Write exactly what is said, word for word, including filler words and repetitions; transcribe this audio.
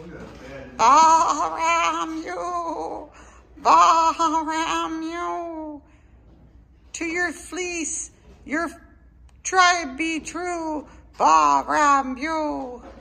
Baaa ram you. Baaa ram you. To your fleece, your tribe be true. Baaa ram you.